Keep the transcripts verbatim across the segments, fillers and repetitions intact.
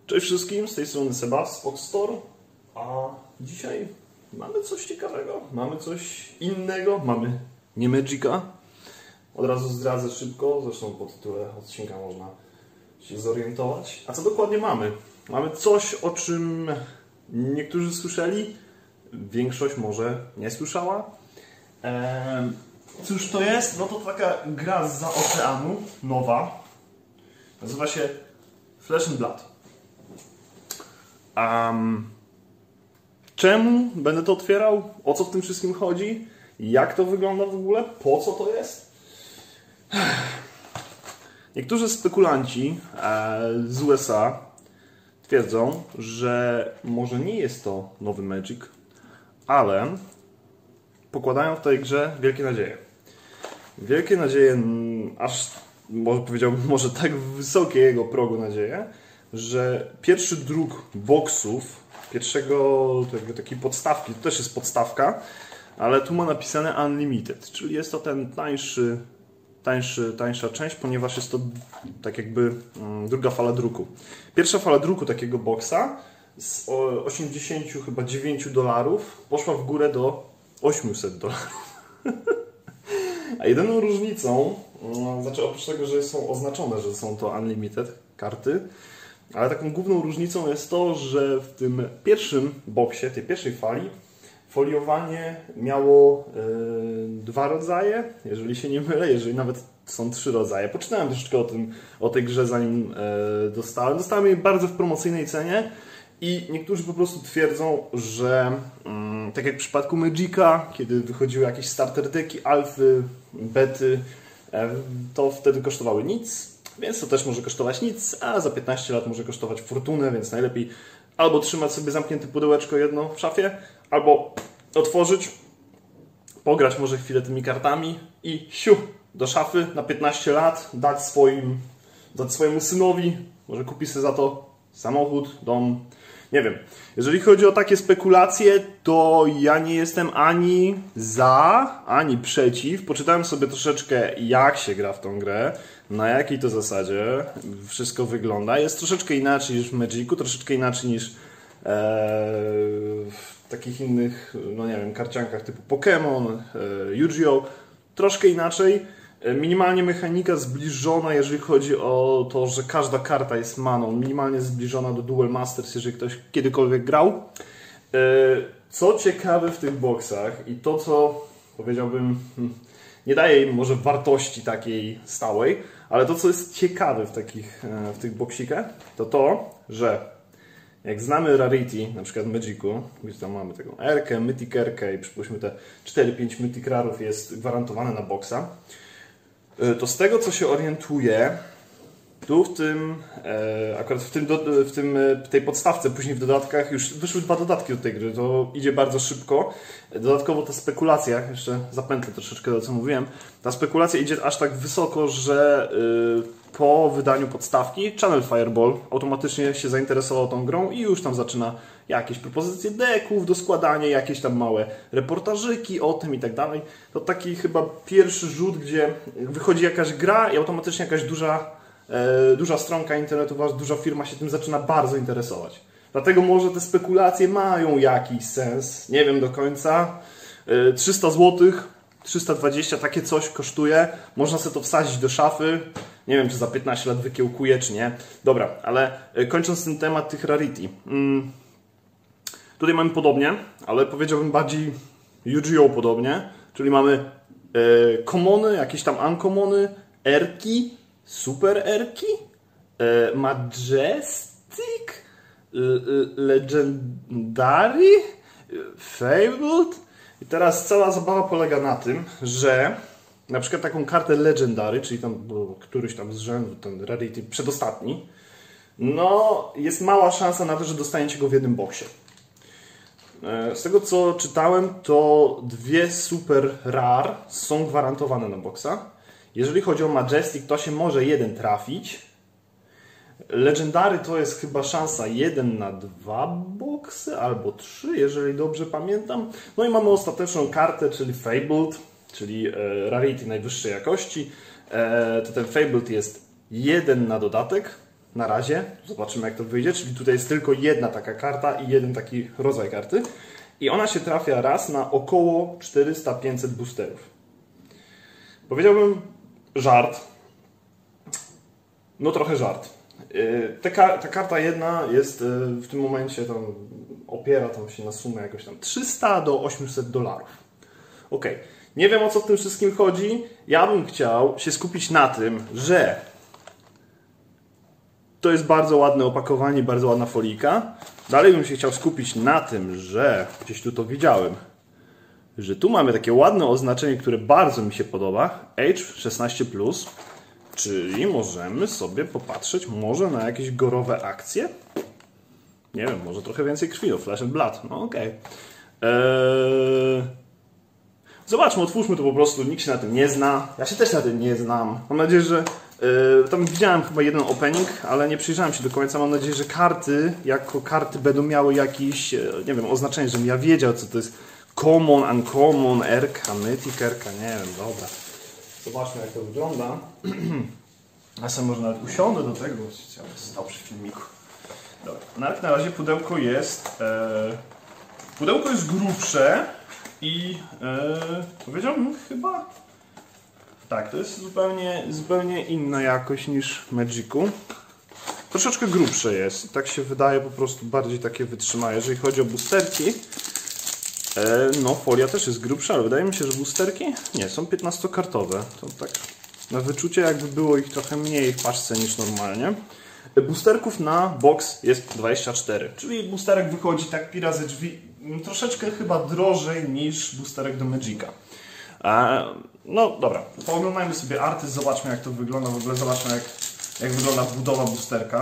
Cześć wszystkim, z tej strony Seba z Fox Store, a dzisiaj mamy coś ciekawego, mamy coś innego, mamy nie Magica. Od razu zdradzę szybko, zresztą po tytule odcinka można się zorientować. A co dokładnie mamy? Mamy coś, o czym niektórzy słyszeli, większość może nie słyszała. Eee, cóż to jest? No to taka gra zza oceanu, nowa. Nazywa się Flesh and Blood. Um, czemu będę to otwierał? O co w tym wszystkim chodzi? Jak to wygląda w ogóle? Po co to jest? Niektórzy spekulanci e, z U S A twierdzą, że może nie jest to nowy Magic, ale pokładają w tej grze wielkie nadzieje. Wielkie nadzieje, aż może powiedziałbym, może tak wysokiego progu nadzieje, że pierwszy druk boksów, pierwszego takiej podstawki, to też jest podstawka, ale tu ma napisane Unlimited, czyli jest to ten tańszy, tańszy, tańsza część, ponieważ jest to tak jakby um, druga fala druku. Pierwsza fala druku takiego boksa z osiemdziesięciu chyba dziewięciu dolarów poszła w górę do osiemset dolarów. A jedyną różnicą, no, znaczy oprócz tego, że są oznaczone, że są to Unlimited karty, ale taką główną różnicą jest to, że w tym pierwszym boksie, tej pierwszej fali, foliowanie miało yy, dwa rodzaje, jeżeli się nie mylę, jeżeli nawet są trzy rodzaje. Poczytałem troszeczkę o tym, o tej grze, zanim yy, dostałem. Dostałem jej bardzo w promocyjnej cenie i niektórzy po prostu twierdzą, że yy, tak jak w przypadku Magica, kiedy wychodziły jakieś starter decki, alfy, bety, yy, to wtedy kosztowały nic. Więc to też może kosztować nic, a za piętnaście lat może kosztować fortunę, więc najlepiej albo trzymać sobie zamknięte pudełeczko jedno w szafie, albo otworzyć, pograć może chwilę tymi kartami i siu, do szafy na piętnaście lat, dać, swoim, dać swojemu synowi, może kupi sobie za to samochód, dom, nie wiem. Jeżeli chodzi o takie spekulacje, to ja nie jestem ani za, ani przeciw. Poczytałem sobie troszeczkę, jak się gra w tą grę, na jakiej to zasadzie wszystko wygląda. Jest troszeczkę inaczej niż w Magicu, troszeczkę inaczej niż e, w takich innych, no nie wiem, karciankach typu Pokémon, e, Yu-Gi-Oh! Troszkę inaczej. Minimalnie mechanika zbliżona, jeżeli chodzi o to, że każda karta jest maną. Minimalnie zbliżona do Duel Masters, jeżeli ktoś kiedykolwiek grał. Co ciekawe w tych boksach i to, co powiedziałbym, nie daje im może wartości takiej stałej, ale to, co jest ciekawe w, takich, w tych boksikach, to to, że jak znamy Rarity, na przykład w Magicu, gdzie tam mamy taką R-kę, Mythic R-kę i przypuśćmy te cztery pięć Mythic Rarów jest gwarantowane na boksa, to z tego, co się orientuję, tu w tym, e, akurat w, tym, do, w tym, tej podstawce, później w dodatkach, już wyszły dwa dodatki do tej gry, to idzie bardzo szybko. Dodatkowo ta spekulacja, jeszcze zapętlę troszeczkę to, co mówiłem, ta spekulacja idzie aż tak wysoko, że y, po wydaniu podstawki Channel Fireball automatycznie się zainteresował tą grą i już tam zaczyna jakieś propozycje deków do składania, jakieś tam małe reportażyki o tym i tak dalej. To taki chyba pierwszy rzut, gdzie wychodzi jakaś gra i automatycznie jakaś duża E, duża stronka internetowa, duża firma się tym zaczyna bardzo interesować. Dlatego może te spekulacje mają jakiś sens, nie wiem do końca. E, trzysta złotych, trzysta dwadzieścia, takie coś kosztuje. Można sobie to wsadzić do szafy. Nie wiem, czy za piętnaście lat wykiełkuje, czy nie. Dobra, ale e, kończąc ten temat tych Rarity. Mm, tutaj mamy podobnie, ale powiedziałbym bardziej Yu-Gi-Oh! Podobnie. Czyli mamy e, commony, jakieś tam uncommony, erki, Super Erki, e, Majestic, Legendary, Fabled. I teraz cała zabawa polega na tym, że na przykład taką kartę Legendary, czyli tam któryś tam z rzędu, ten Rarity przedostatni, no jest mała szansa na to, że dostaniecie go w jednym boksie. Z tego co czytałem, to dwie Super Rare są gwarantowane na boksa. Jeżeli chodzi o Majestic, to się może jeden trafić. Legendary to jest chyba szansa jeden na dwa boksy, albo trzy, jeżeli dobrze pamiętam. No i mamy ostateczną kartę, czyli Fabled, czyli e, Rarity najwyższej jakości. E, to ten Fabled jest jeden na dodatek. na razie. Zobaczymy, jak to wyjdzie. Czyli tutaj jest tylko jedna taka karta i jeden taki rodzaj karty. I ona się trafia raz na około czterysta pięćset boosterów. Powiedziałbym żart. No trochę żart. Ta, ta karta jedna jest w tym momencie, tam opiera tam się na sumę jakoś tam trzysta do osiemset dolarów. Ok, nie wiem, o co w tym wszystkim chodzi. Ja bym chciał się skupić na tym, że to jest bardzo ładne opakowanie, bardzo ładna folika. Dalej bym się chciał skupić na tym, że gdzieś tu to widziałem, że tu mamy takie ładne oznaczenie, które bardzo mi się podoba, Age szesnaście plus. Czyli możemy sobie popatrzeć może na jakieś gorowe akcje? Nie wiem, może trochę więcej krwi, o Flesh and Blood. No okej. Okay. Eee... Zobaczmy, otwórzmy to po prostu. Nikt się na tym nie zna. Ja się też na tym nie znam. Mam nadzieję, że... Eee, tam widziałem chyba jeden opening, ale nie przyjrzałem się do końca. Mam nadzieję, że karty, jako karty będą miały jakieś, nie wiem, oznaczenie, żebym ja wiedział, co to jest common, uncommon, erka, mythic, erka, nie wiem, dobra. Zobaczmy, jak to wygląda. Ja sobie może nawet usiądę do tego, bo chciałem stał przy filmiku. Dobra. No, jak na razie pudełko jest... E, pudełko jest grubsze i e, powiedziałbym chyba... Tak, to jest zupełnie, zupełnie inna jakość niż w Magicu. Troszeczkę grubsze jest i tak się wydaje, po prostu bardziej takie wytrzymałe. Jeżeli chodzi o boosterki, e, no folia też jest grubsza, ale wydaje mi się, że boosterki nie, są piętnastokartowe. To tak na wyczucie, jakby było ich trochę mniej w paczce niż normalnie. Boosterków na box jest dwadzieścia cztery, czyli boosterek wychodzi tak pi razy drzwi, troszeczkę chyba drożej niż boosterek do Magica. E, no dobra, pooglądajmy sobie arty, zobaczmy, jak to wygląda, w ogóle zobaczmy, jak, jak wygląda budowa boosterka.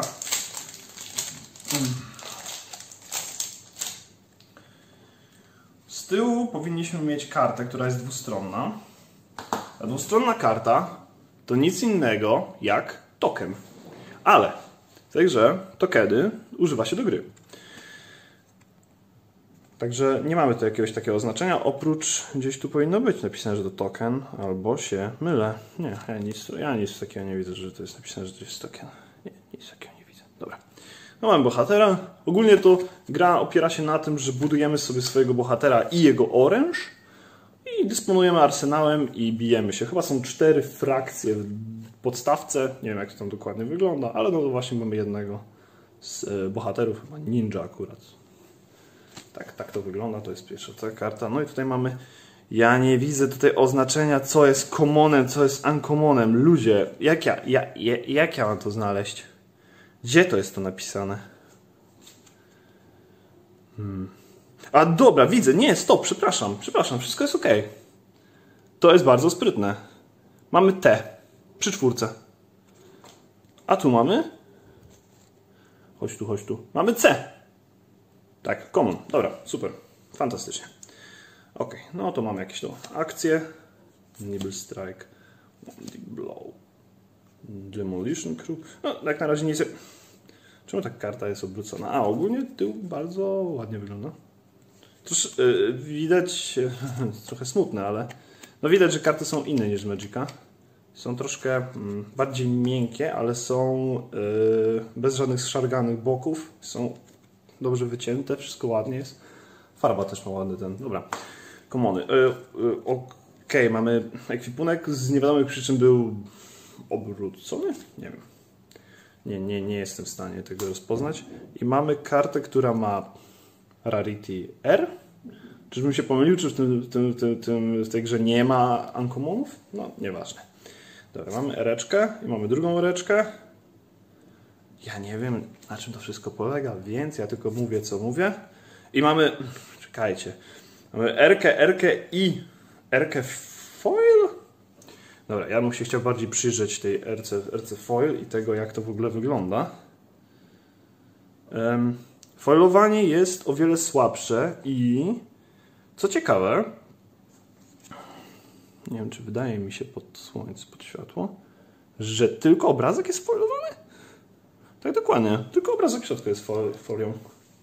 Z tyłu powinniśmy mieć kartę, która jest dwustronna. A dwustronna karta to nic innego jak token. Ale w tej grze tokeny używa się do gry. Także nie mamy tu jakiegoś takiego oznaczenia, oprócz gdzieś tu powinno być napisane, że to token, albo się mylę. Nie, ja nic, ja nic takiego nie widzę, że to jest napisane, że to jest token. Nie, nic takiego nie widzę. Dobra. No mamy bohatera. Ogólnie to gra opiera się na tym, że budujemy sobie swojego bohatera i jego oręż i dysponujemy arsenałem i bijemy się. Chyba są cztery frakcje w podstawce. Nie wiem, jak to tam dokładnie wygląda, ale no to właśnie mamy jednego z bohaterów, chyba ninja akurat. Tak, tak to wygląda, to jest pierwsza ta karta. No i tutaj mamy, ja nie widzę tutaj oznaczenia, co jest commonem, co jest uncommonem. Ludzie, jak ja, ja, ja, jak ja mam to znaleźć? Gdzie to jest to napisane? Hmm. A dobra, widzę, nie, stop, przepraszam, przepraszam, wszystko jest ok. To jest bardzo sprytne. Mamy T przy czwórce. A tu mamy? Chodź tu, chodź tu. Mamy C. Tak, common. Dobra, super. Fantastycznie. Ok, no to mamy jakieś to akcje. Nibble Strike. Deep Blow. Demolition Crew. No, jak na razie nie jest... Czemu ta karta jest obrócona? A, ogólnie tył bardzo ładnie wygląda. Trosz, yy, widać... trochę smutne, ale... No widać, że karty są inne niż z Magica. Są troszkę mm, bardziej miękkie, ale są yy, bez żadnych zszarganych boków. Są dobrze wycięte, wszystko ładnie jest. Farba też ma ładny ten. Dobra, komony. Yy, yy, Okej, okay, mamy ekwipunek. Z niewiadomych przyczyn był obrócony? Nie wiem. Nie, nie, nie jestem w stanie tego rozpoznać. I mamy kartę, która ma Rarity R. Czyżbym się pomylił, czy w, tym, w, tym, w, tym, w, tym, w tej grze nie ma uncommonów? No, nieważne. Dobra, mamy ereczkę i mamy drugą ereczkę. Ja nie wiem, na czym to wszystko polega, więc ja tylko mówię, co mówię. I mamy, czekajcie, mamy erkę, erkę i erkę foil? Dobra, ja bym się chciał bardziej przyjrzeć tej erce, erce foil i tego, jak to w ogóle wygląda. Um, foilowanie jest o wiele słabsze i co ciekawe, nie wiem, czy wydaje mi się pod słońce, pod światło, że tylko obrazek jest foilowany? Tak dokładnie, tylko obrazek w środku jest folią.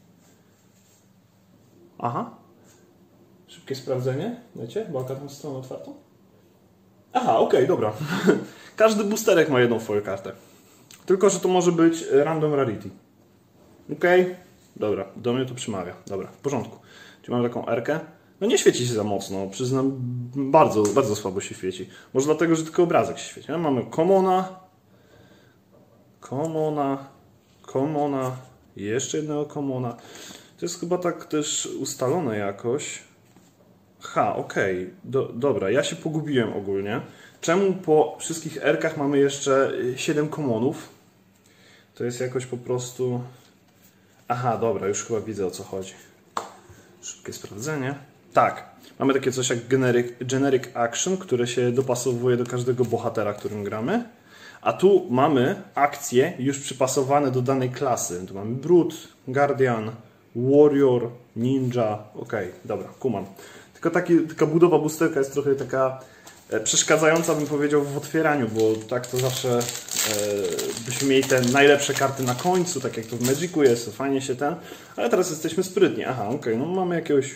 Aha. Szybkie sprawdzenie, wiecie, bo akurat mam stronę otwartą. Aha, okej, okay, dobra. Każdy boosterek ma jedną foil kartę. Tylko że to może być random rarity. Okej? Okay? Dobra, do mnie to przemawia. Dobra, w porządku. Czyli mamy taką erkę. No nie świeci się za mocno, przyznam, bardzo, bardzo słabo się świeci. Może dlatego, że tylko obrazek się świeci. No, mamy commona, commona, commona, jeszcze jednego commona. To jest chyba tak też ustalone jakoś. Ha, okej, okay. Do, dobra, ja się pogubiłem ogólnie. Czemu po wszystkich erkach mamy jeszcze siedem commonów? To jest jakoś po prostu... Aha, dobra, już chyba widzę, o co chodzi. Szybkie sprawdzenie. Tak, mamy takie coś jak generic, generic action, które się dopasowuje do każdego bohatera, którym gramy. A tu mamy akcje już przypasowane do danej klasy. Tu mamy Brute, Guardian, Warrior, Ninja. Okej, okay, dobra, kumam. Tylko taki, taka budowa boosterka jest trochę taka e, przeszkadzająca, bym powiedział, w otwieraniu, bo tak to zawsze e, byśmy mieli te najlepsze karty na końcu, tak jak to w Magicu jest, to fajnie się ten. Ale teraz jesteśmy sprytni. Aha, okej, okay, no mamy jakiegoś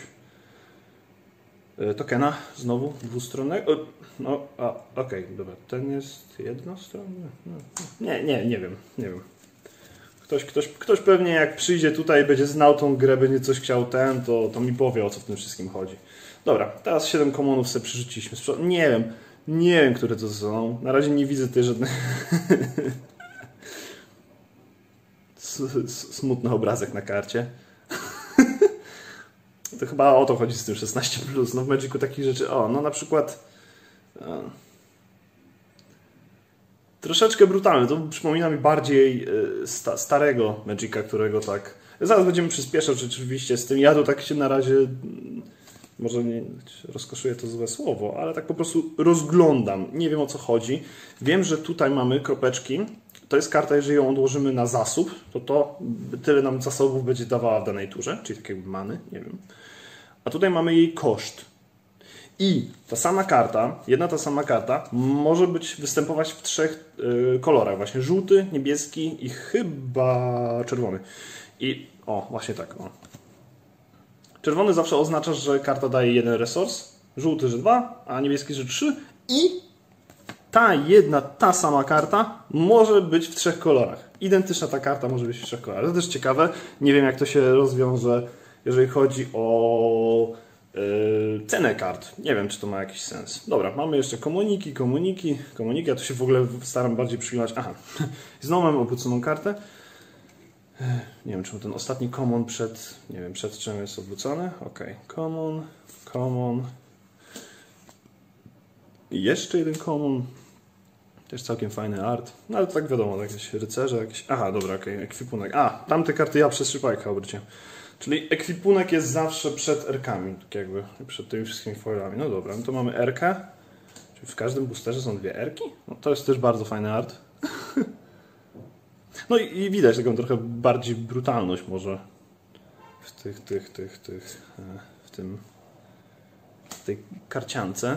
tokena, znowu dwustronnego. No, a, okej, okay, dobra, ten jest jednostronny? Nie, nie, nie wiem, nie wiem. Ktoś, ktoś, ktoś pewnie jak przyjdzie tutaj, będzie znał tą grę, będzie coś chciał ten, to, to mi powie, o co w tym wszystkim chodzi. Dobra, teraz siedem commonów sobie przerzuciliśmy. Nie wiem, nie wiem, które to są. Na razie nie widzę tutaj żadnych... Smutny obrazek na karcie. To chyba o to chodzi z tym szesnaście plus. No w Magicu takich rzeczy... O, no na przykład... O, troszeczkę brutalne. To przypomina mi bardziej sta, starego Magica, którego tak... Zaraz będziemy przyspieszać rzeczywiście z tym. Ja to tak się na razie... Może nie rozkoszuję to złe słowo, ale tak po prostu rozglądam. Nie wiem, o co chodzi. Wiem, że tutaj mamy kropeczki. To jest karta, jeżeli ją odłożymy na zasób, to to tyle nam zasobów będzie dawała w danej turze, czyli tak jakby many, nie wiem. A tutaj mamy jej koszt. I ta sama karta, jedna ta sama karta może być występować w trzech y, kolorach. Właśnie żółty, niebieski i chyba czerwony. I o, właśnie tak. O. Czerwony zawsze oznacza, że karta daje jeden resource, żółty, że dwa, a niebieski, że trzy. I ta jedna, ta sama karta może być w trzech kolorach. Identyczna ta karta może być w trzech kolorach. To też ciekawe. Nie wiem, jak to się rozwiąże, jeżeli chodzi o yy, cenę kart. Nie wiem, czy to ma jakiś sens. Dobra, mamy jeszcze komuniki, komuniki, komuniki. Ja tu się w ogóle staram bardziej przyglądać. Aha, znowu mamy obróconą kartę. Nie wiem, czemu ten ostatni common przed, nie wiem, przed czym jest obrócony. Ok, common, common. I jeszcze jeden common. Też całkiem fajny art. No ale to tak wiadomo, jakieś rycerze, jakieś... Aha, dobra, okej, okay, ekwipunek. A, tamte karty ja przez szybajkę obróciłem. Czyli ekwipunek jest zawsze przed erkami, tak jakby, przed tymi wszystkimi foilami. No dobra, no to mamy erkę. Czyli w każdym boosterze są dwie erki? No to jest też bardzo fajny art. No i, i widać taką trochę bardziej brutalność może w tych, tych, tych, tych, w tym, w tej karciance.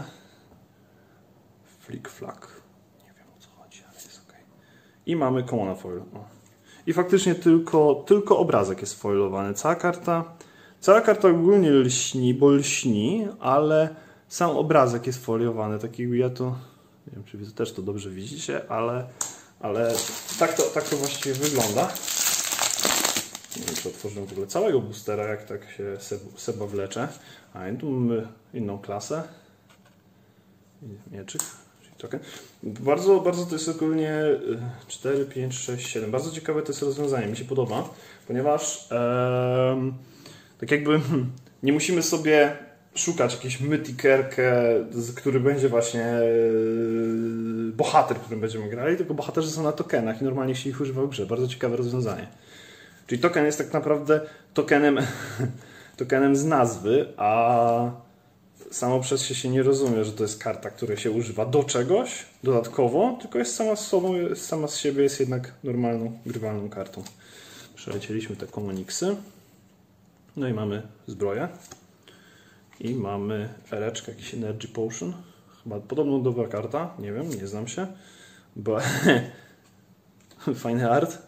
Flick flack. Nie wiem, o co chodzi, ale jest ok. I mamy common foil. O. I faktycznie tylko, tylko obrazek jest foilowany. Cała karta, cała karta ogólnie lśni, bo lśni, ale sam obrazek jest foliowany. Tak jakby ja to, nie wiem, czy wy też to dobrze widzicie, ale Ale tak to, tak to właściwie wygląda. Nie wiem, czy otworzyłem w ogóle całego boostera, jak tak się Seba wlecze. A i tu mamy inną klasę. Mieczyk, czyli token. Bardzo, bardzo to jest ogólnie cztery, pięć, sześć, siedem. Bardzo ciekawe to jest rozwiązanie, mi się podoba, ponieważ ee, tak jakby nie musimy sobie szukać jakiejś mytikerkę, który będzie właśnie bohater, którym będziemy grali, tylko bohaterzy są na tokenach i normalnie się ich używa w grze. Bardzo ciekawe rozwiązanie. Czyli token jest tak naprawdę tokenem, tokenem z nazwy, a samo przez się się nie rozumie, że to jest karta, która się używa do czegoś dodatkowo, tylko jest sama z sobą, sama z siebie jest jednak normalną, grywalną kartą. Przelecieliśmy te komuniksy. No i mamy zbroję. I mamy ereczkę, jakiś Energy Potion. Chyba podobno dobra karta, nie wiem, nie znam się. Bo fajny art.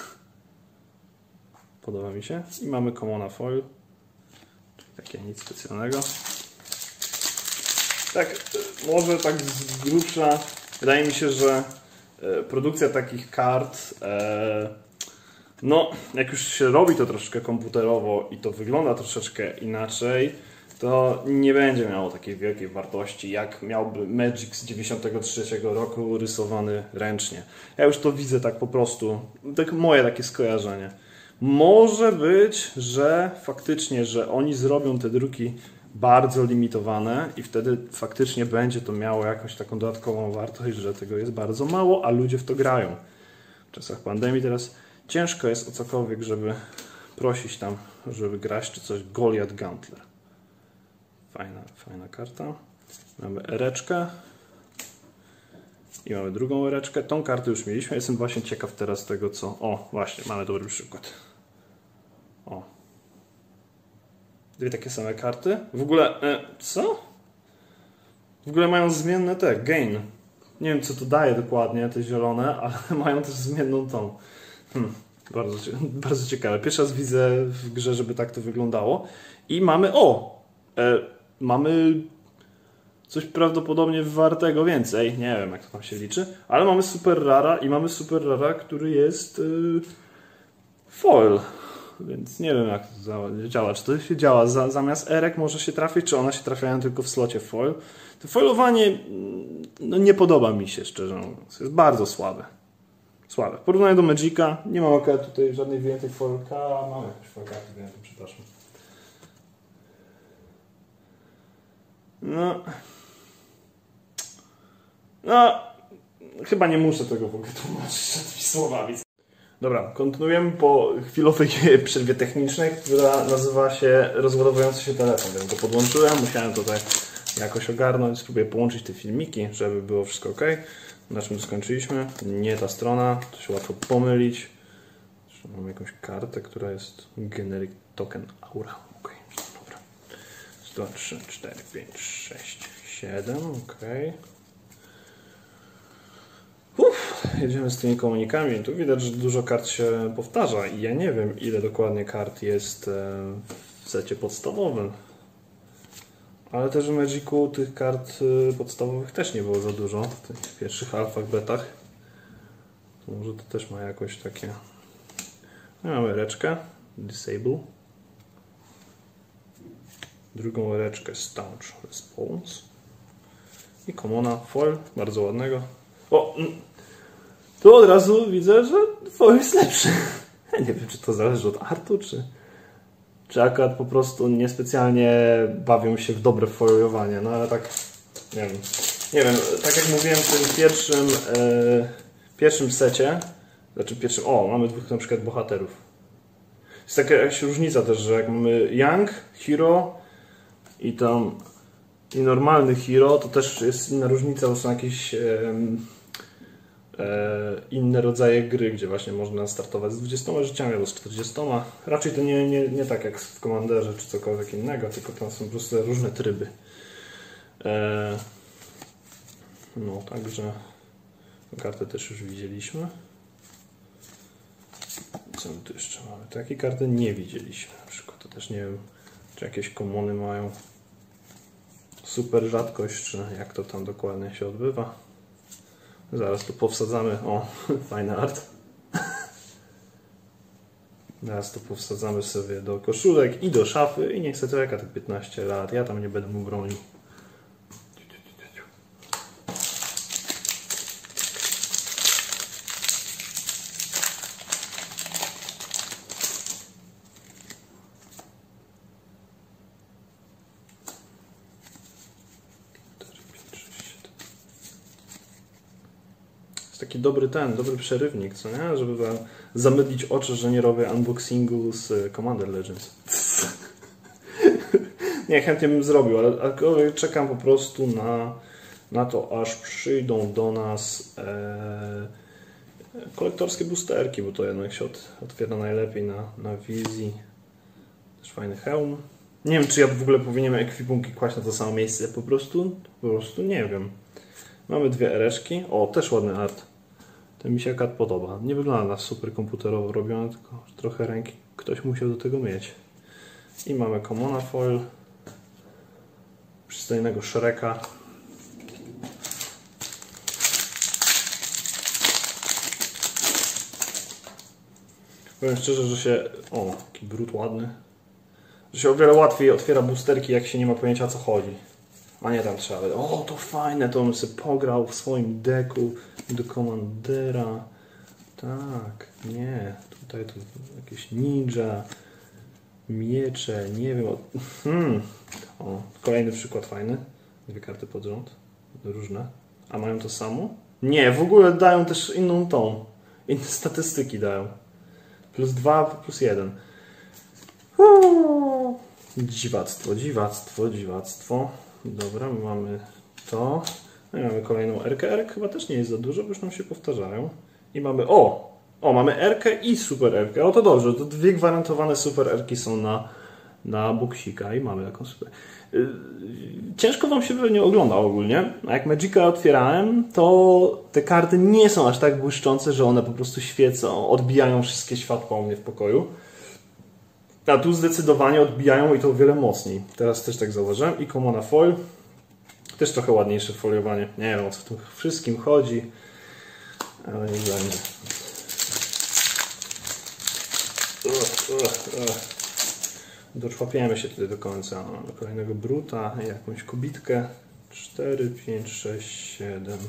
Podoba mi się. I mamy Commona Foil. Takie nic specjalnego. Tak, może tak z grubsza. Wydaje mi się, że produkcja takich kart, e, no jak już się robi to troszkę komputerowo i to wygląda troszeczkę inaczej, to nie będzie miało takiej wielkiej wartości, jak miałby Magic z dziewięćdziesiątego trzeciego roku rysowany ręcznie. Ja już to widzę tak po prostu, tak moje takie skojarzenie. Może być, że faktycznie, że oni zrobią te druki bardzo limitowane i wtedy faktycznie będzie to miało jakąś taką dodatkową wartość, że tego jest bardzo mało, a ludzie w to grają. W czasach pandemii teraz ciężko jest o cokolwiek, żeby prosić tam, żeby grać czy coś. Goliath Gauntler. Fajna, fajna karta. Mamy ereczkę. I mamy drugą ereczkę. Tą kartę już mieliśmy. Jestem właśnie ciekaw teraz tego, co... O, właśnie, mamy dobry przykład. O. Dwie takie same karty. W ogóle... E, co? W ogóle mają zmienne te, gain. Nie wiem, co to daje dokładnie, te zielone, ale mają też zmienną tą. Hmm, bardzo, bardzo ciekawe. Pierwszy raz widzę w grze, żeby tak to wyglądało. I mamy... O! E, mamy... coś prawdopodobnie wartego więcej. Nie wiem, jak to tam się liczy. Ale mamy super rara i mamy super rara, który jest yy, foil. Więc nie wiem, jak to działa. Czy to się działa za, zamiast erek może się trafić, czy one się trafiają tylko w slocie foil. To foilowanie no, nie podoba mi się, szczerze mówiąc. Jest bardzo słabe. Słabe. W porównaniu do Magica nie mam akurat tutaj żadnej wyjętej foilka. Mam jakąś foilkę wyjętą, przepraszam. No... No, chyba nie muszę tego w ogóle tłumaczyć tymi słowami. Dobra, kontynuujemy po chwilowej przerwie technicznej, która nazywa się rozładowujący się telefon, więc go podłączyłem, musiałem tutaj jakoś ogarnąć, spróbuję połączyć te filmiki, żeby było wszystko ok. Na czym skończyliśmy? Nie ta strona, to się łatwo pomylić. Mam jakąś kartę, która jest generic token aura. Ok, dobra. dwa, trzy, cztery, pięć, sześć, siedem, ok. Uff, jedziemy z tymi komunikami. Tu widać, że dużo kart się powtarza i ja nie wiem, ile dokładnie kart jest w secie podstawowym. Ale też w Magicu tych kart podstawowych też nie było za dużo w tych pierwszych alfach, betach. To może to też ma jakoś takie... No, mamy reczkę, Disable. Drugą reczkę, Staunch Response. I commona, foil, bardzo ładnego. O! Tu od razu widzę, że foil jest lepszy. Ja nie wiem, czy to zależy od artu, czy, czy akurat po prostu niespecjalnie bawią się w dobre foilowanie. No ale tak, nie wiem. Nie wiem, tak jak mówiłem w tym pierwszym, e, pierwszym secie, znaczy pierwszym, o, mamy dwóch na przykład bohaterów. Jest taka jakaś różnica też, że jak mamy Young, Hero i tam i normalny Hero, to też jest inna różnica, bo są jakieś e, e, inne rodzaje gry, gdzie właśnie można startować z dwudziestoma życiami albo z czterdziestoma. Raczej to nie, nie, nie tak jak w Commanderze czy cokolwiek innego, tylko tam są po prostu różne tryby. E, no, także kartę też już widzieliśmy. Co my tu jeszcze mamy? Takie karty nie widzieliśmy. Na przykład to też nie wiem, czy jakieś komony mają. Super rzadkość, czy jak to tam dokładnie się odbywa. Zaraz tu powsadzamy. O, fajny art. Zaraz to powsadzamy sobie do koszulek i do szafy. I niech sobie czeka te piętnaście lat. Ja tam nie będę mu bronił. Taki dobry ten, dobry przerywnik, co nie? Żeby zamydlić oczy, że nie robię unboxingu z Commander Legends. Nie, chętnie bym zrobił, ale, ale czekam po prostu na, na to, aż przyjdą do nas e, kolektorskie boosterki, bo to jednak się od, otwiera najlepiej na, na wizji. Też fajny hełm. Nie wiem, czy ja w ogóle powinienem ekwipunki kłaść na to samo miejsce. Po prostu, po prostu nie wiem. Mamy dwie ereczki. O, też ładny art. Ten mi się akurat podoba. Nie wygląda na super komputerowo robione, tylko trochę ręki ktoś musiał do tego mieć. I mamy commona foil. Przystojnego Shreka. Powiem szczerze, że się... O, jaki brud ładny. Że się o wiele łatwiej otwiera boosterki, jak się nie ma pojęcia, o co chodzi. A nie tam trzeba... O, to fajne, to on sobie pograł w swoim deku do Commandera. Tak, nie. Tutaj to jakieś ninja, miecze, nie wiem. Hmm. O, kolejny przykład fajny. Dwie karty pod rząd. Różne. A mają to samo? Nie, w ogóle dają też inną tą. Inne statystyki dają. Plus dwa, plus jeden. Uuu. Dziwactwo, dziwactwo, dziwactwo. Dobra, mamy to. No i mamy kolejną R-kę. R chyba też nie jest za dużo, bo już nam się powtarzają. I mamy... O! O, mamy R-kę i Super R-kę. O, to dobrze. To dwie gwarantowane Super R-ki są na, na boksika i mamy jakąś super... Ciężko wam się pewnie ogląda ogólnie. A jak Magica otwierałem, to te karty nie są aż tak błyszczące, że one po prostu świecą, odbijają wszystkie światła u mnie w pokoju. A tu zdecydowanie odbijają i to o wiele mocniej. Teraz też tak zauważyłem. I Commona Foil. Też trochę ładniejsze foliowanie. Nie wiem, o co w tym wszystkim chodzi. Ale nie będzie. Doczłapiemy się tutaj do końca. Mamy kolejnego bruta, jakąś kobitkę. cztery, pięć, sześć, siedem.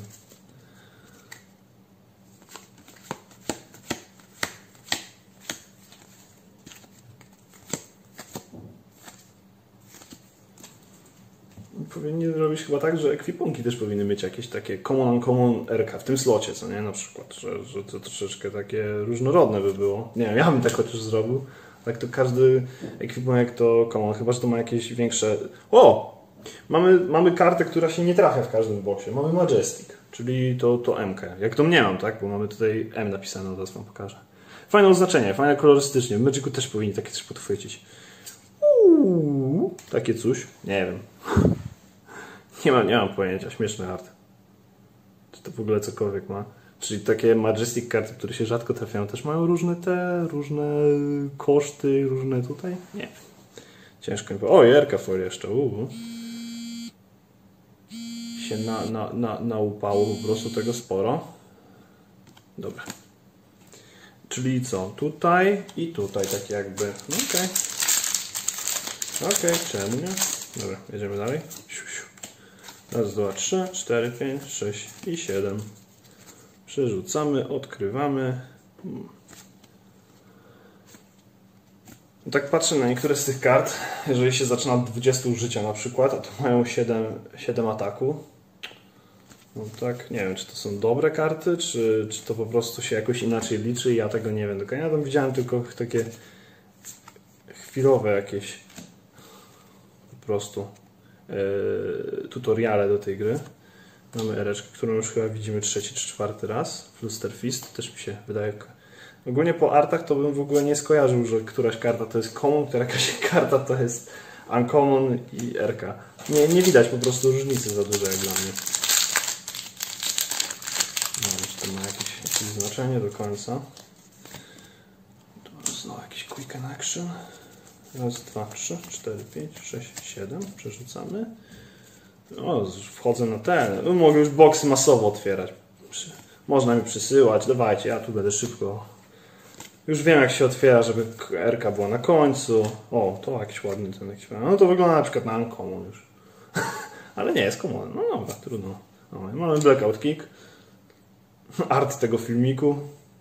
Powinni zrobić chyba tak, że ekwipunki też powinny mieć jakieś takie common uncommon R K w tym slocie, co nie? Na przykład, że, że to troszeczkę takie różnorodne by było. Nie wiem, ja bym tak chociaż zrobił. Tak to każdy ekwipunek to common, chyba że to ma jakieś większe... O! Mamy, mamy kartę, która się nie trafia w każdym boksie. Mamy Majestic, czyli to, to M-kę. Jak to nie mam, tak? Bo mamy tutaj M napisane, zaraz wam pokażę. Fajne oznaczenie, fajne kolorystycznie. W Magicu też powinni takie coś podchwycić. Uuu, takie coś. Nie wiem. Nie mam, nie mam pojęcia. Śmieszny art. Czy to w ogóle cokolwiek ma? Czyli takie Majestic karty, które się rzadko trafiają, też mają różne te, różne koszty, różne tutaj? Nie. Ciężko mi powiedzieć. O, Jerka Foil jeszcze. Uuu. Się na, na, na, naupało po prostu tego sporo. Dobra. Czyli co? Tutaj i tutaj tak jakby. No okej. Okay. Okej, okay, czemu nie? Dobra, jedziemy dalej. Siu, siu. Raz, dwa, trzy, cztery, pięć, sześć i siedem. Przerzucamy, odkrywamy. Hmm. Tak patrzę na niektóre z tych kart. Jeżeli się zaczyna od dwudziestu użycia na przykład, a to mają siedem, siedem ataku. No tak, nie wiem, czy to są dobre karty, czy, czy to po prostu się jakoś inaczej liczy. Ja tego nie wiem do końca. Ja tam widziałem tylko takie chwilowe jakieś po prostu yy, tutoriale do tej gry. Mamy ereczkę, którą już chyba widzimy trzeci czy czwarty raz. Fluster Fist też mi się wydaje. Ogólnie po artach to bym w ogóle nie skojarzył, że któraś karta to jest common, która jakaś karta to jest uncommon i R K. Nie, nie widać po prostu różnicy za dużej jak dla mnie. No, czy to ma jakieś, jakieś znaczenie do końca. Tu znowu jakiś quick and action. Raz, dwa, trzy, cztery, pięć, sześć, siedem. Przerzucamy. O, wchodzę na ten. Mogę już boksy masowo otwierać. Można mi przysyłać. Dawajcie, ja tu będę szybko. Już wiem, jak się otwiera, żeby R K była na końcu. O, to jakiś ładny ten jakiś. No to wygląda na przykład na uncommon już. Ale nie jest common. No dobra, trudno. O, mamy Blackout Kick. Art tego filmiku.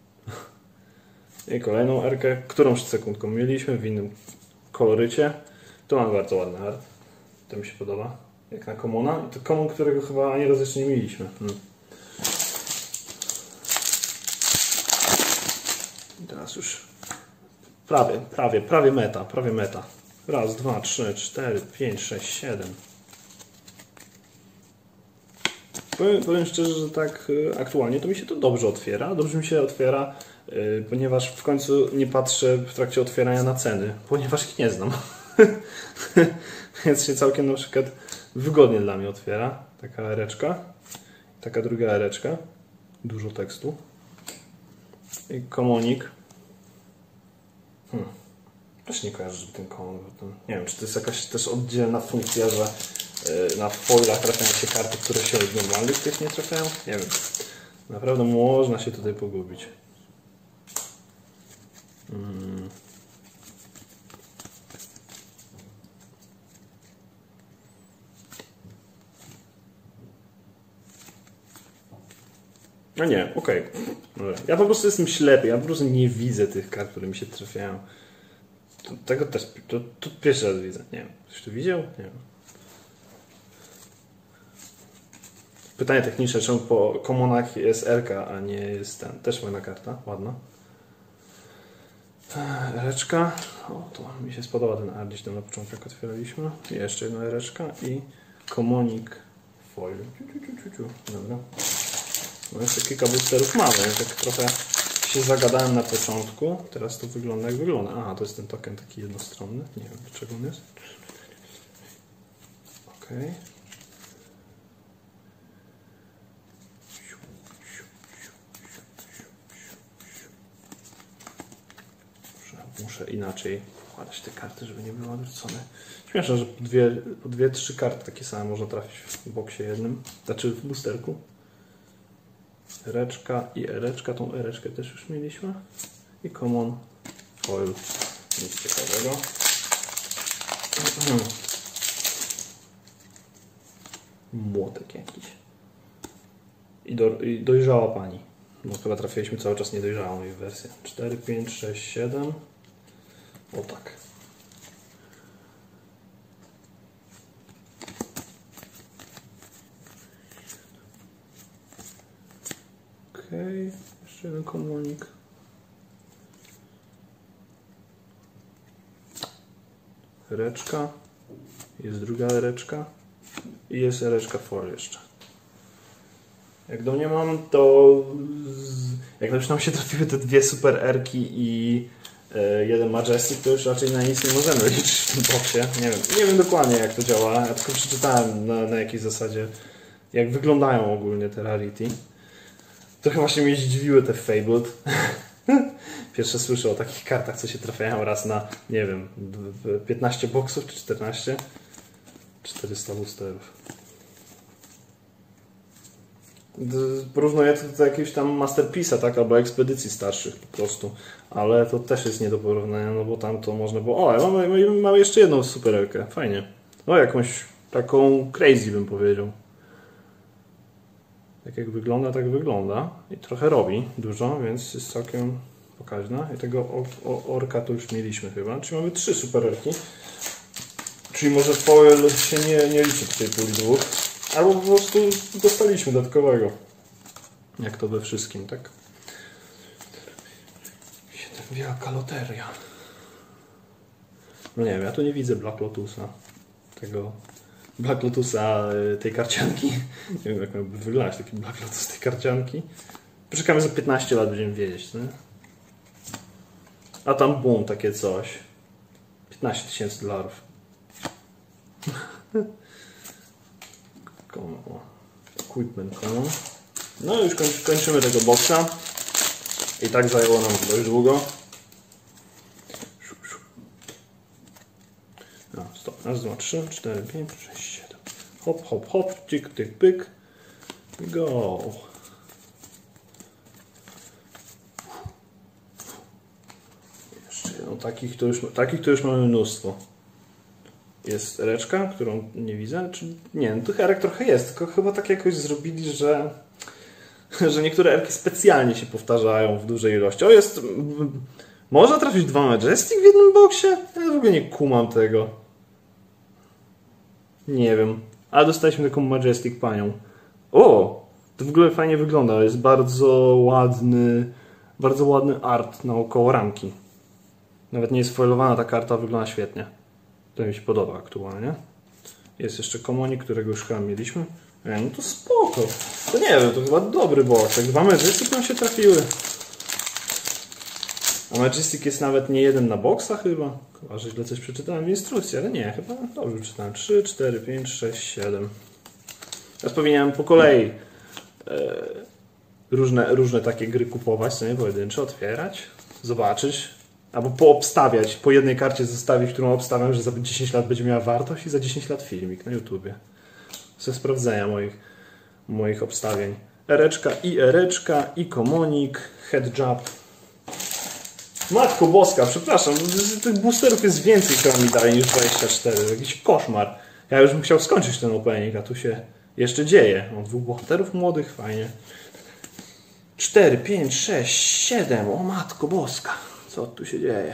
I kolejną R K, którą przed sekundką mieliśmy w innym kolorycie. Tu mamy bardzo ładny art. To mi się podoba. Jak na commona. I to common, którego chyba ani razu jeszcze nie mieliśmy. Hmm. I teraz już prawie, prawie, prawie meta, prawie meta. Raz, dwa, trzy, cztery, pięć, sześć, siedem. Powiem, powiem szczerze, że tak aktualnie to mi się to dobrze otwiera. Dobrze mi się otwiera, yy, ponieważ w końcu nie patrzę w trakcie otwierania na ceny, ponieważ ich nie znam. Więc się całkiem na przykład wygodnie dla mnie otwiera. Taka ereczka. Taka druga ereczka. Dużo tekstu. I komonik. Hmm. Też nie kojarzę, że ten komon. Nie wiem, czy to jest jakaś też oddzielna funkcja, że yy, na foilach trafiają się karty, które się od normalnych tych nie trafiają. Nie wiem. Naprawdę można się tutaj pogubić. Hmm. No nie, okej. Okay. Ja po prostu jestem ślepy, ja po prostu nie widzę tych kart, które mi się trafiają. To, tego też, to, to pierwszy raz widzę. Nie wiem, ktoś tu widział? Nie wiem. Pytanie techniczne, czemu po komonach jest R-ka, a nie jest ten. Też fajna karta, ładna. Ereczka. O, to mi się spodoba ten art, gdzieś tam na początku jak otwieraliśmy. Jeszcze jedna ereczka i komonik foil. Ciu, ciu, ciu, ciu. Dobra. No jeszcze kilka boosterów mamy, tak trochę się zagadałem na początku. Teraz to wygląda jak wygląda. Aha, to jest ten token taki jednostronny. Nie wiem, dlaczego on jest. Okej. Okay. Muszę inaczej układać te karty, żeby nie były odwrócone. Śmieszne, że po dwie, po dwie, trzy karty takie same można trafić w boksie jednym, znaczy w boosterku. Ereczka i ereczka, tą ereczkę też już mieliśmy. I common foil. Nic ciekawego. Młotek jakiś. I, do, i dojrzała pani. No chyba trafiliśmy cały czas niedojrzałą jej wersję. cztery, pięć, sześć, siedem. O tak. Okej, okay. Jeszcze jeden komunik. Ereczka. Jest druga ereczka. I jest ereczka foil jeszcze. Jak do mnie mam, to jak już nam się trafiły te dwie super erki i jeden Majestic, to już raczej na nic nie możemy liczyć w tym boksie. Nie wiem, nie wiem dokładnie jak to działa, ja tylko przeczytałem na, na jakiej zasadzie, jak wyglądają ogólnie te Rarity. Trochę właśnie mnie zdziwiły te Fabled. Pierwsze słyszę o takich kartach, co się trafiają raz na, nie wiem, piętnaście boksów czy czternaście. czterysta boosterów. Porównuję to do jakiegoś tam Masterpiece'a, tak, albo ekspedycji starszych po prostu. Ale to też jest nie do porównania, no bo tam to można było... O, mamy, mamy jeszcze jedną supererkę, fajnie. No jakąś taką crazy bym powiedział. Tak jak wygląda, tak wygląda. I trochę robi dużo, więc jest całkiem pokaźna. I tego orka to już mieliśmy chyba. Czyli mamy trzy supererki. Czyli może foil się nie, nie liczy w tej puli dwóch. Albo po prostu dostaliśmy dodatkowego. Jak to we wszystkim, tak? Wielka loteria. No nie wiem, ja tu nie widzę Black Lotusa. Tego Black Lotusa tej karcianki. Nie wiem, jak miałby wyglądać taki Black Lotus tej karcianki. Poczekamy za piętnaście lat, będziemy wiedzieć, nie? A tam bum, takie coś. piętnaście tysięcy dolarów. Equipment common. No już koń, kończymy tego boxa. I tak zajęło nam dość długo. No, stop. Raz, dwa, trzy, cztery, pięć, sześć, siedem. Hop, hop, hop. Tyk, tyk, pyk. Go. Jeszcze jedno. Takich to już, takich to już mamy mnóstwo. Jest ereczka, którą nie widzę. Czy... Nie, no tych erek trochę jest, tylko chyba tak jakoś zrobili, że, że niektóre erki specjalnie się powtarzają w dużej ilości. O, jest... Można trafić dwa Majestic w jednym boksie? Ja w ogóle nie kumam tego. Nie wiem. Ale dostaliśmy taką Majestic panią. O! To w ogóle fajnie wygląda. Jest bardzo ładny, bardzo ładny art naokoło ramki. Nawet nie jest foilowana ta karta, wygląda świetnie. To mi się podoba aktualnie. Jest jeszcze komonik, którego już chyba mieliśmy. E, no to spoko. To nie wiem, to chyba dobry box. Jak dwa Majestic nam się trafiły. A Majestic jest nawet nie jeden na boxa chyba. Chyba, że źle coś przeczytałem w instrukcji, ale nie, chyba dobrze czytałem. trzy, cztery, pięć, sześć, siedem. Teraz powinienem po kolei e, różne, różne takie gry kupować, sobie pojedyncze, otwierać, zobaczyć. Albo poobstawiać, po jednej karcie zostawić, którą obstawiam, że za dziesięć lat będzie miała wartość i za dziesięć lat filmik na YouTubie. Ze sprawdzenia moich, moich obstawień. Ereczka i ereczka i komonik, head jab. Matko boska, przepraszam, tych boosterów jest więcej chyba mi dalej niż dwadzieścia cztery. Jakiś koszmar. Ja już bym chciał skończyć ten opening, a tu się jeszcze dzieje. Mam dwóch bohaterów młodych, fajnie. cztery, pięć, sześć, siedem. O matko boska. Co tu się dzieje?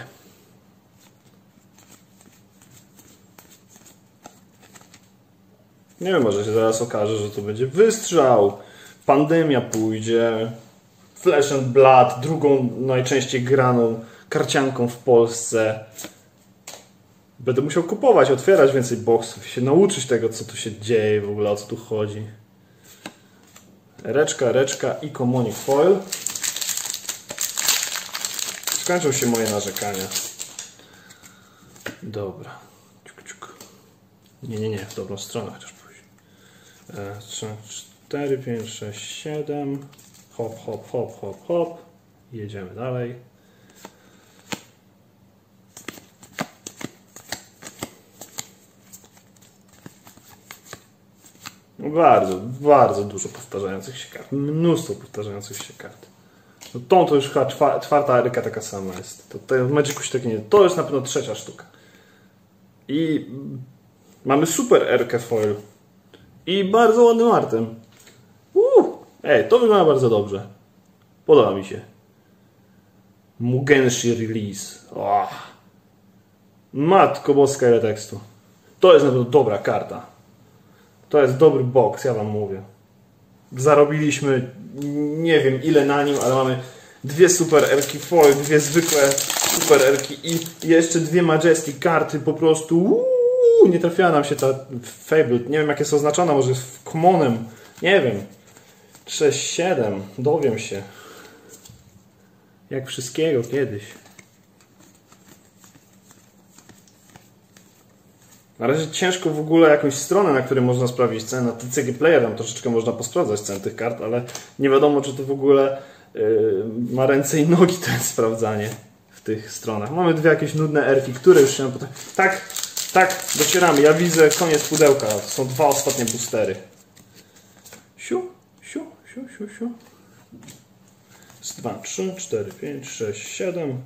Nie wiem, może się zaraz okaże, że to będzie wystrzał. Pandemia pójdzie. Flesh and Blood, drugą najczęściej graną karcianką w Polsce. Będę musiał kupować, otwierać więcej boxów, się nauczyć tego, co tu się dzieje, w ogóle o co tu chodzi. Reczka, reczka i Commonic Foil. Skończą się moje narzekania. Dobra. Ciuk, ciuk. Nie, nie, nie, w dobrą stronę chociaż pójść. trzy, cztery, pięć, sześć, siedem. Hop, hop, hop, hop, hop. Jedziemy dalej. Bardzo, bardzo dużo powtarzających się kart. Mnóstwo powtarzających się kart. No tą to już chyba czwa, czwarta eryka taka sama jest. To, to w Magicu się takie nie... To jest na pewno trzecia sztuka. I mamy super erkę foil. I bardzo ładnym artem. Uuu, ej, to wygląda bardzo dobrze. Podoba mi się. Mugenshi Release. Oh. Matko boska, ile tekstu. To jest na pewno dobra karta. To jest dobry box, ja wam mówię. Zarobiliśmy nie wiem ile na nim, ale mamy dwie super erki foil, dwie zwykłe super erki i jeszcze dwie Majestic karty. Po prostu uuu, nie trafiła nam się ta Fable. Nie wiem jak jest oznaczona, może jest w commonem. Nie wiem. sześć siedem. Dowiem się. Jak wszystkiego kiedyś. Na razie ciężko w ogóle jakąś stronę, na której można sprawdzić cenę. Na T C G Player tam troszeczkę można posprawdzać cen tych kart, ale nie wiadomo, czy to w ogóle yy, ma ręce i nogi to jest sprawdzanie w tych stronach. Mamy dwie jakieś nudne erki, które już się nam potem... Tak, tak, docieramy. Ja widzę koniec pudełka. To są dwa ostatnie boostery. Siu, siu, siu, siu, siu. dwa, trzy, cztery, pięć, sześć, siedem.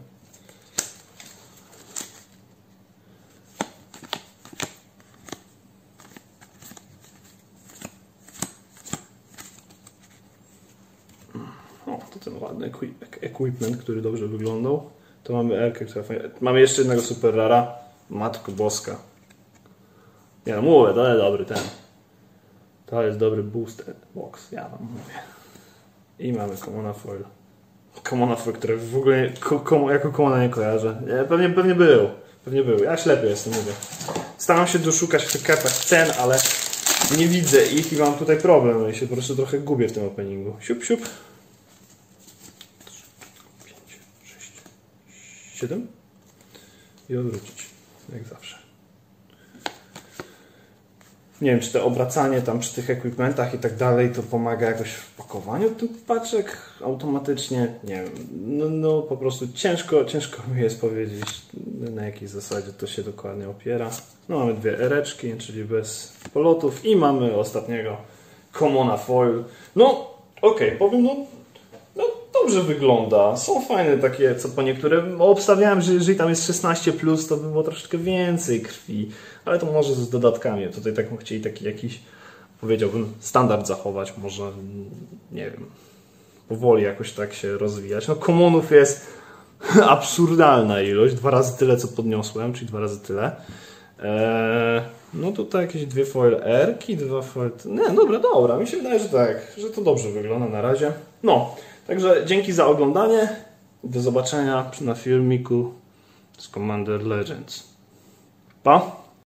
O, to ten ładny equipment, który dobrze wyglądał. To mamy erkę, która fajnie... Mamy jeszcze jednego super rara. Matko boska. Nie no, mówię, to jest dobry ten. To jest dobry booster box, ja wam mówię. I mamy Commona Foil. Commona Foil, który w ogóle komu, jako Commona nie kojarzę. Nie, pewnie, pewnie był. Pewnie był. Ja ślepy jestem, mówię. Staram się doszukać w tych kartach cen, ale nie widzę ich i mam tutaj problem. I się po prostu trochę gubię w tym openingu. Siup, siup. pięć, sześć, siedem. I odwrócić. Jak zawsze. Nie wiem, czy to obracanie tam przy tych equipmentach i tak dalej to pomaga jakoś w pakowaniu tych paczek automatycznie. Nie wiem, no, no po prostu ciężko, ciężko mi jest powiedzieć, na jakiej zasadzie to się dokładnie opiera. No mamy dwie ereczki, czyli bez polotów i mamy ostatniego Commona Foil. No okej, okay, powiem, no, no dobrze wygląda. Są fajne takie, co po niektóre. Obstawiałem, że jeżeli tam jest szesnaście plus, to by było troszeczkę więcej krwi. Ale to może z dodatkami. Tutaj tak chcieli taki jakiś, powiedziałbym, standard zachować. Może, nie wiem, powoli jakoś tak się rozwijać. No commonów jest absurdalna ilość. Dwa razy tyle, co podniosłem, czyli dwa razy tyle. Eee, no tutaj jakieś dwie foil erki, dwa foil... Nie, dobra, dobra. Mi się wydaje, że tak, że to dobrze wygląda na razie. No, także dzięki za oglądanie. Do zobaczenia na filmiku z Commander Legends. Pa!